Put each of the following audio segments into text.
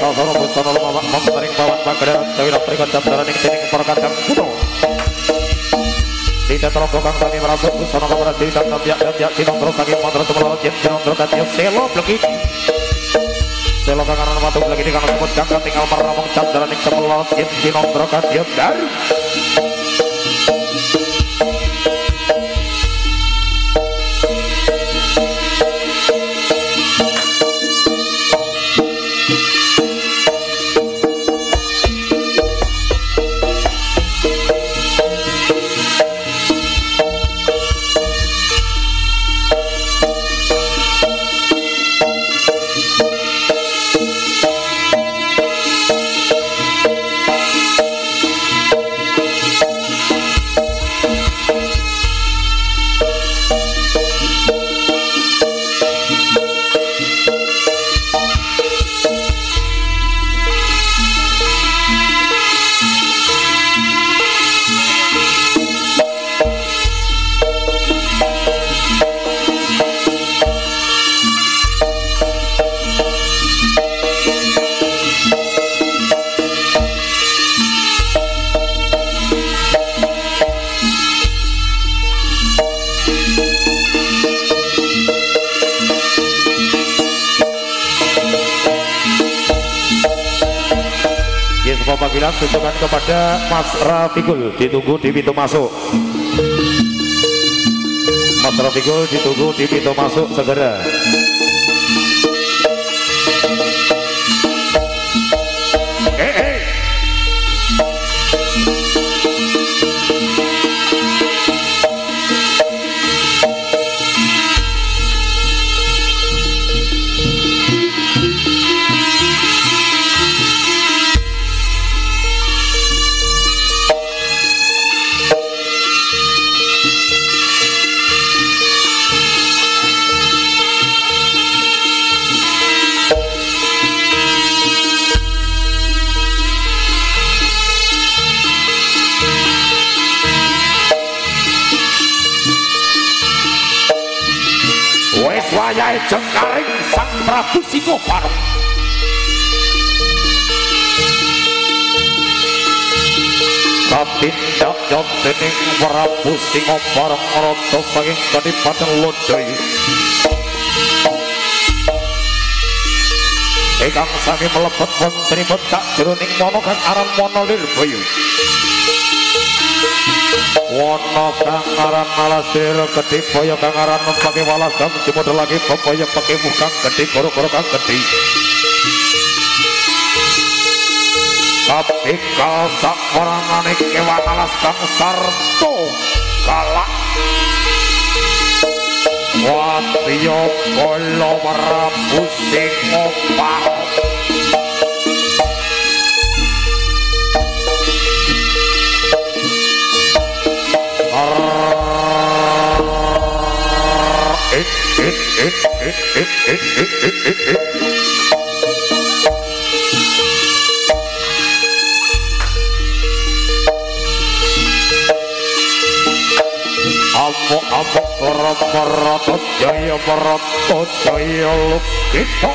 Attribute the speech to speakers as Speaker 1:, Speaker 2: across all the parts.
Speaker 1: sasana busana lumawa mentaring bawan pagadaran dewi rapri kacap daraning tining perkadang kuno tidak terlalu kang kami merasuk busana kamar dewi dan nabiak sinondro saking mantra tumelarot yen sinondro katya selo blekik selo kangaran matu blekik di kangan sebut kang tinggal meramong cap daraning cemelarot yen sinondro katya dari panggilan tujukan kepada Mas Rafiqul ditunggu di pintu masuk. Mas Rafiqul ditunggu di pintu masuk segera. Wayahe Jengkaring Sang Prabu Singopareng katindak dening Prabu Singopareng raja saking Kadipaten Lodai ingkang sami mlebet wonten sakjroning mana kang aran Wana Lirboyo Wana kang aran Malasir Gedhe Boyo kang aran Pake Walas kang dimodel lagi Boyo Pake Mukang Gedhe Goro-goro kang gedhe kapikal sakwarnane kewan alas kang sarta galak Watya Bala Prabu Singopareng Amuk Marata Jaya Marata Jaya Lukita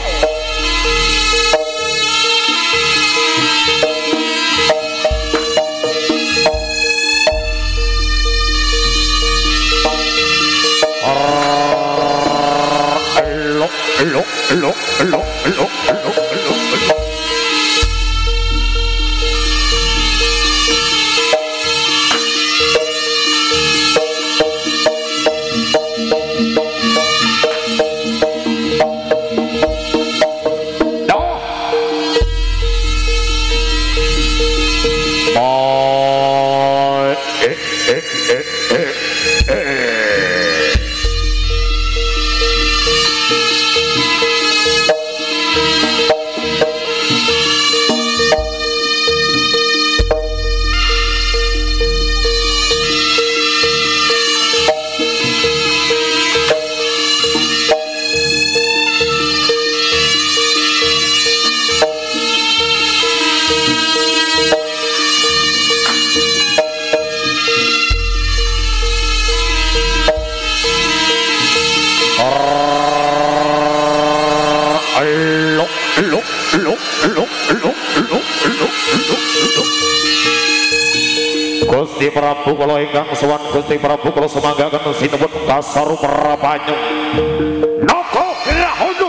Speaker 1: Gusti Prabu kula ingkang sowan Gusti Prabu kula semanggaken sinebut Kasaru Prapanyu Naga Grahono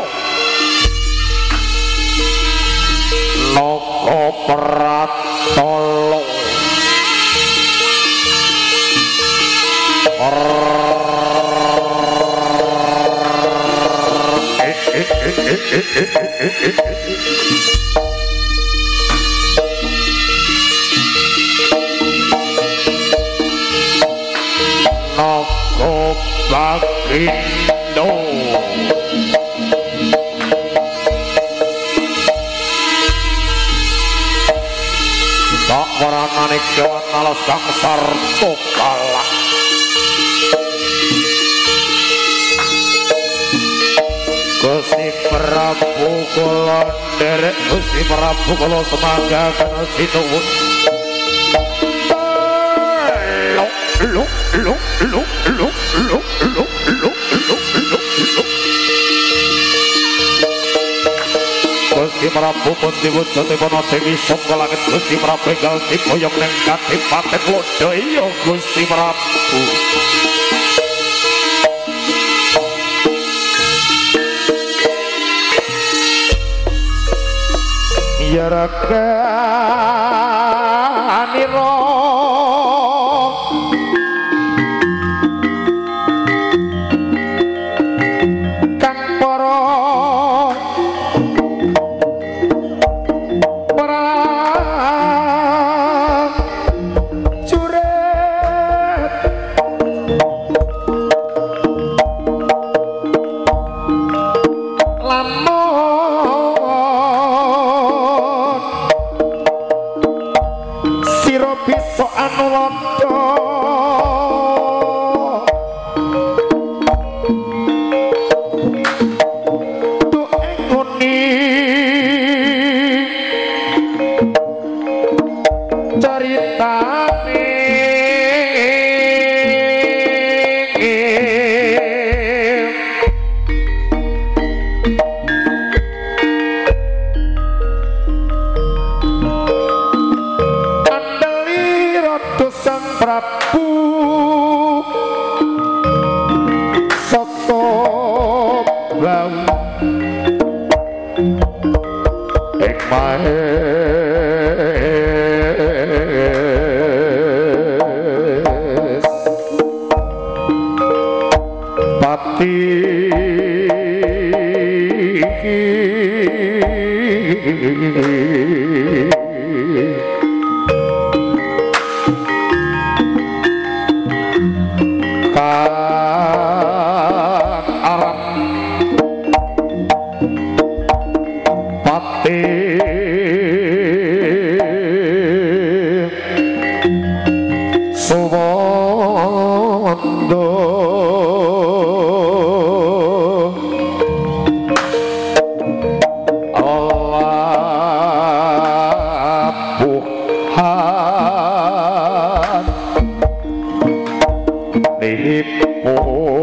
Speaker 1: Naga Pratolo Naga Bagindo tak waranane kewan alas kang sarta kalah Gusti Prabu kula nderek Gusti Prabu kula semanggaken sinuwun Gusti Prabu pun diwujudipun Dewi saka langit Gusti Prabu enggal diboyong ning Kadipaten Lodaya Gusti Prabu ya rakanira kang para prajurit lamun bisa anulata tu engoni caritane Prabu Soto Bau ing mahes pati Arab Pati Suwondo Allabuhan Nipo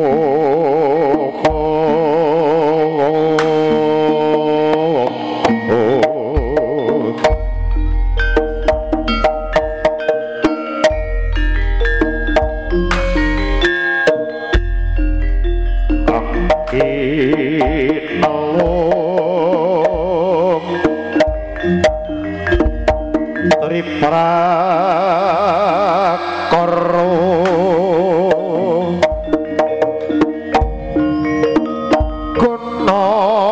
Speaker 1: Prakara guna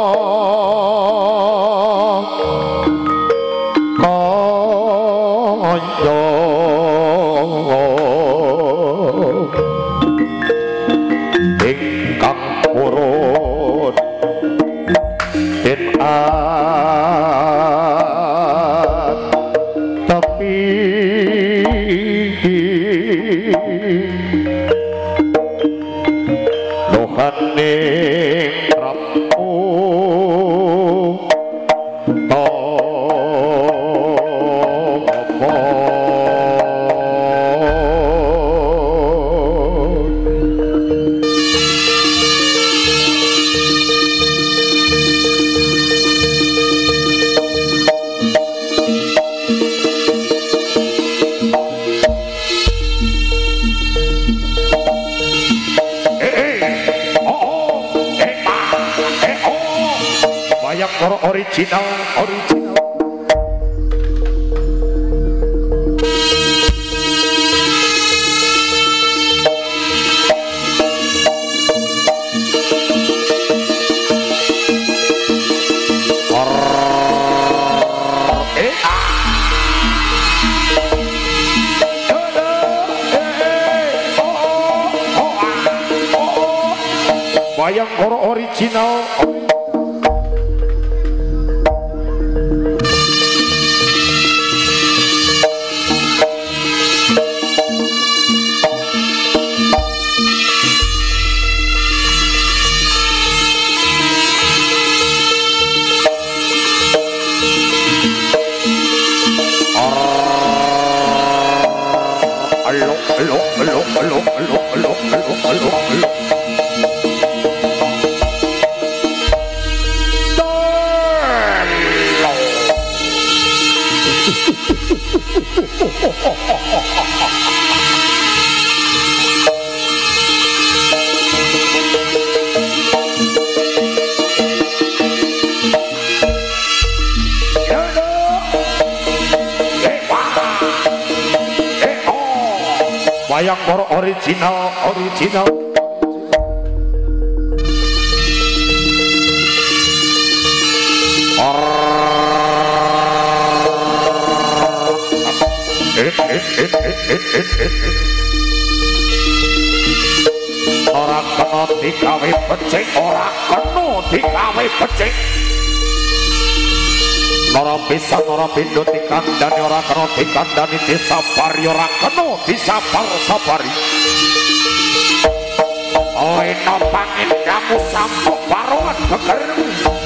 Speaker 1: kaya ingkang purun den tapi lohaning Prabu Bayangkara original Bayangkara original Bayangkara original ora kena digawe becik, ora kena digawe becik. Ora bisa ora pindho dikandani, ora kena dikandani disapari, ora kena disapar-sapari. Lena pangin kamu sampuk barongan gegermu.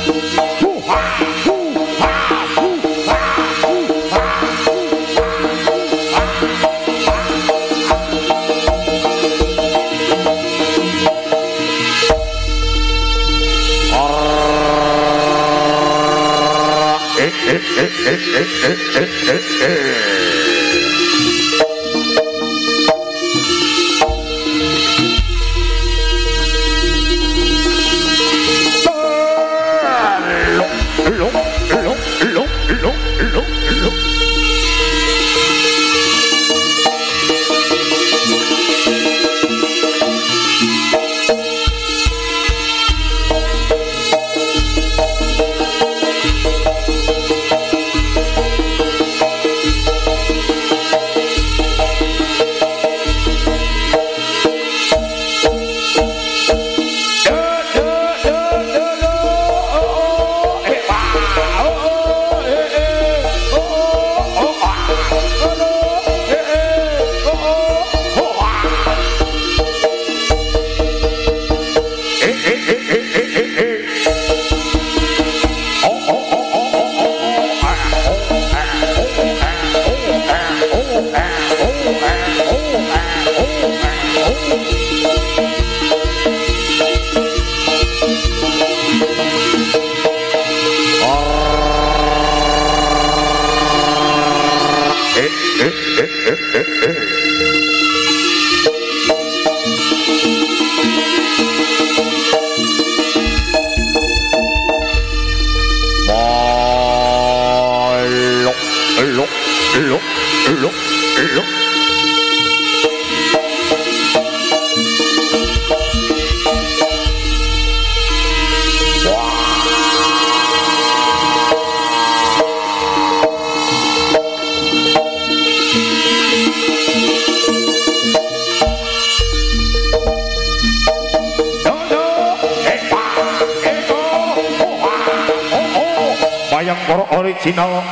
Speaker 1: Bayangkara original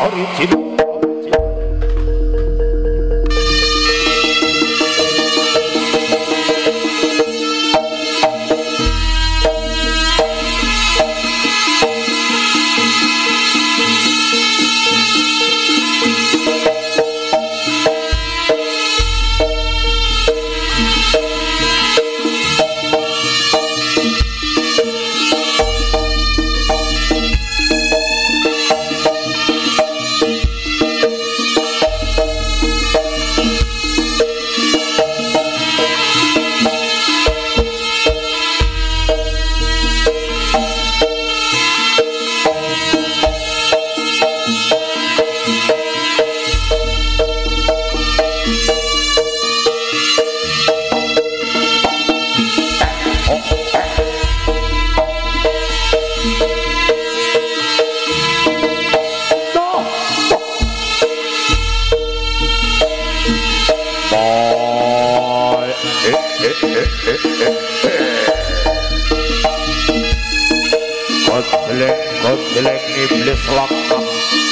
Speaker 1: Jelek iblis laknat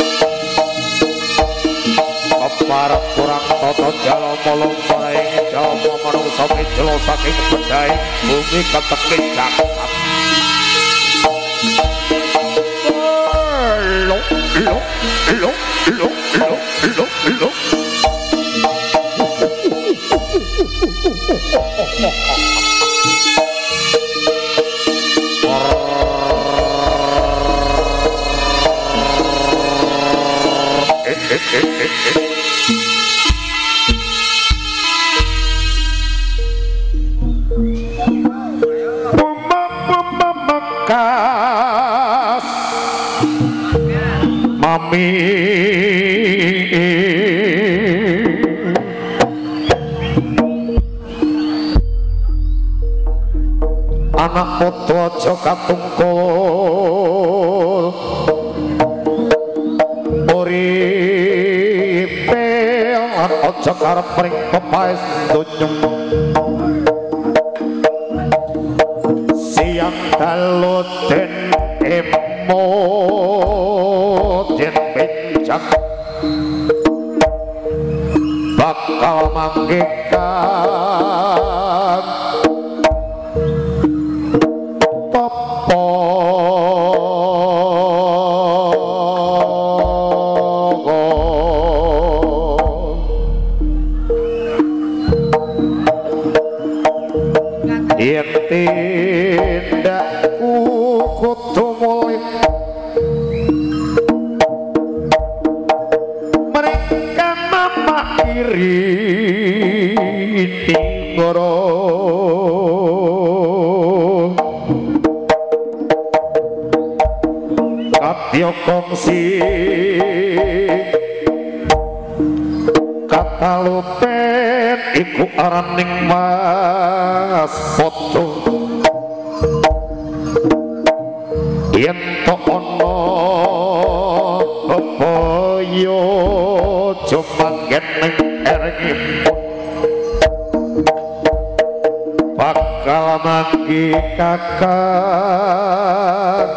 Speaker 1: keparat kurang toto jalo molong paraing jalma manungsa mijelo saking bedai bumi ketekik jagat lo Bekas mami anak putu aja katungkul uripe lan aja karep ring pepaes donya siang dalu den emo den bencak bakal manggikan tindakku kudu mulih mereka mama iri tinggoro katyo kongsi kata lupen iku araning mas foto yen to ana bebaya jumanggen ning erengipun bakal manggi kakak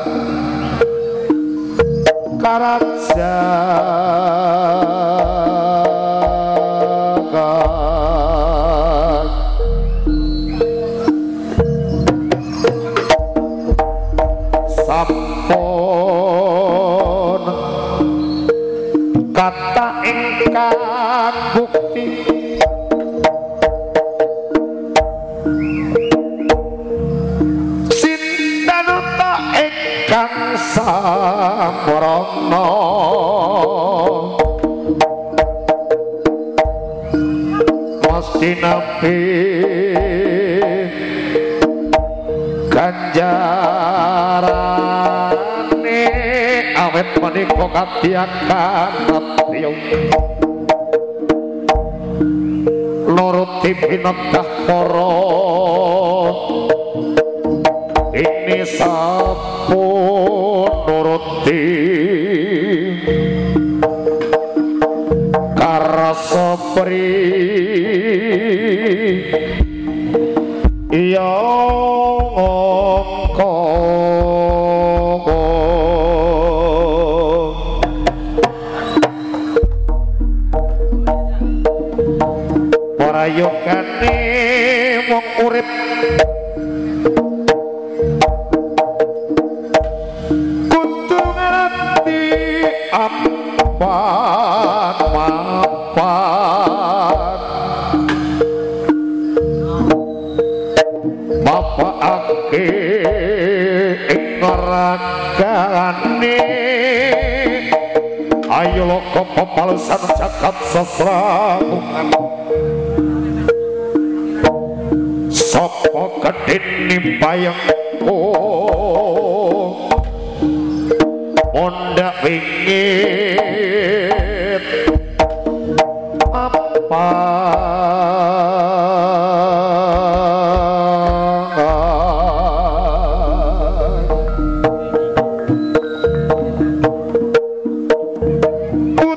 Speaker 1: karaja sampun kata ingkang bukti sintanata ingkang samrana mesti nabi ganjarane awet menika katiakan atyo nuruti pinegah para ini sapun nuruti karasa pri iya parayogane wong urip kudu ngerti mapan bapakake ing ragane ayo loko pepalesan jagat sasragungan sapa gedene bayangku mondak wingit apa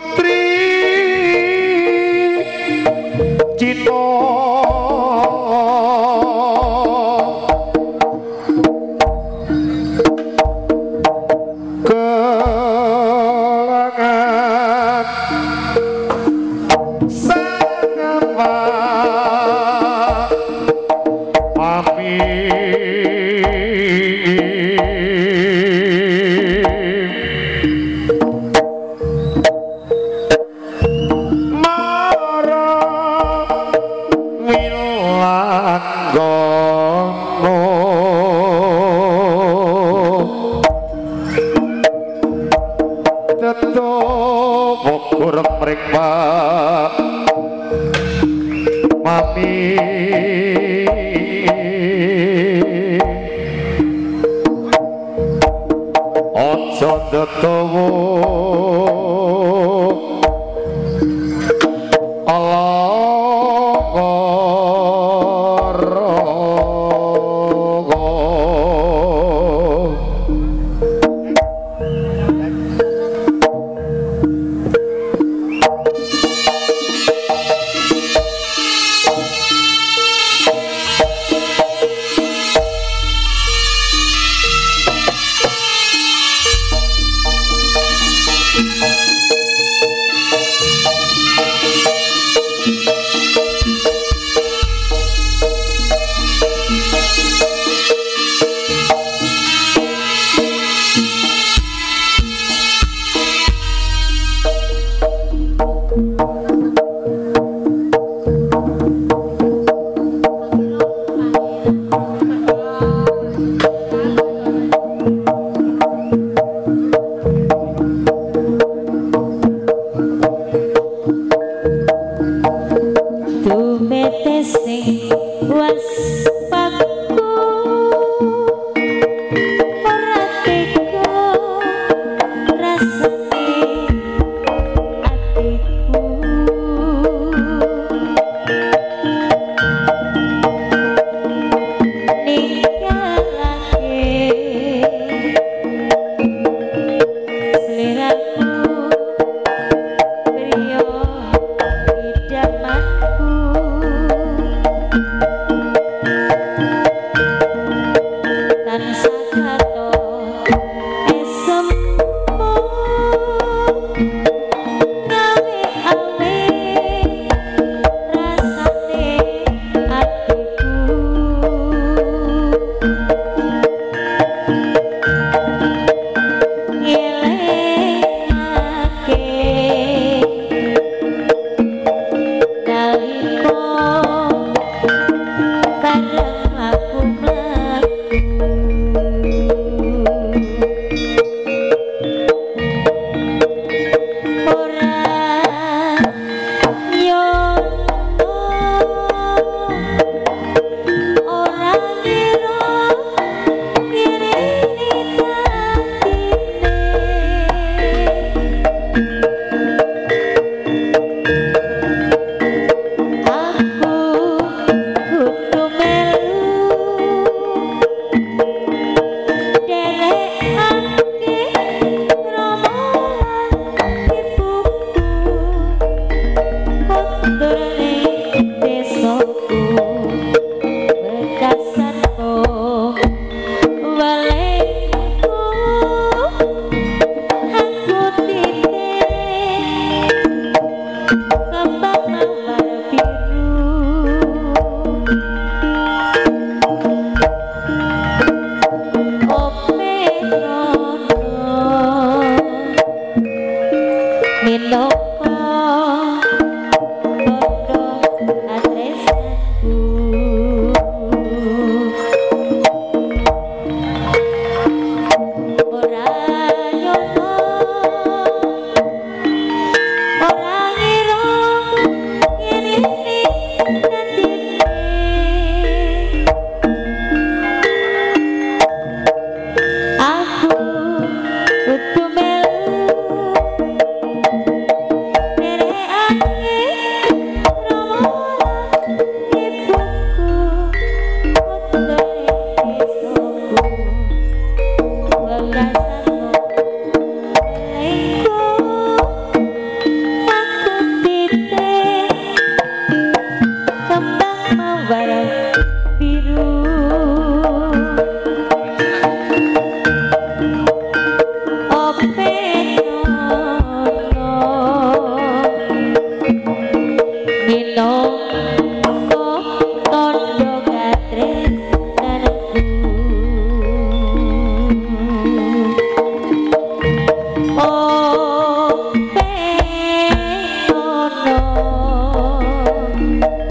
Speaker 1: putri Cino
Speaker 2: Seliraku, priyo idamanku.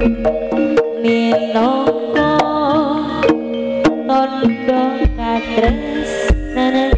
Speaker 2: minangka tandha katresnanku.